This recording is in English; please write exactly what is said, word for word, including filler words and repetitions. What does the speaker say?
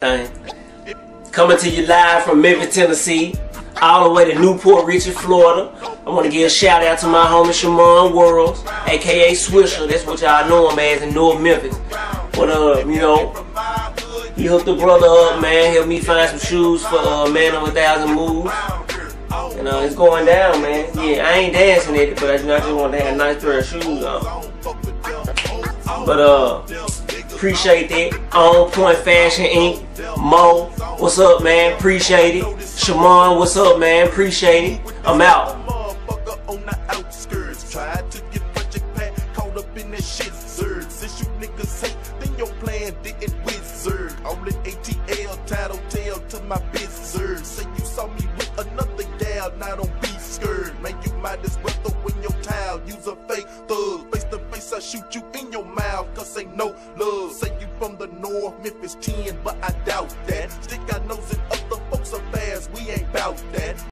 thing. Coming to you live from Memphis, Tennessee, all the way to Newport Richey, Florida. I want to give a shout out to my homie Shamon Worlds, aka Swisher. That's what y'all know him as in North Memphis. But uh, you know, he hooked the brother up, man. Helped me find some shoes for uh, Man of a Thousand Moves. And uh, it's going down, man. Yeah, I ain't dancing at it, but I just want to have a nice pair of shoes on. But uh, appreciate that. On Point Fashion Incorporated. Mo, what's up, man? Appreciate it. Shamon, what's up, man? Appreciate it. I'm out. Now don't be scared, man. You might as well throw in your towel. Use a fake thug. Face to face, I shoot you in your mouth. Cause ain't no love. Say you from the north, Memphis ten, but I doubt.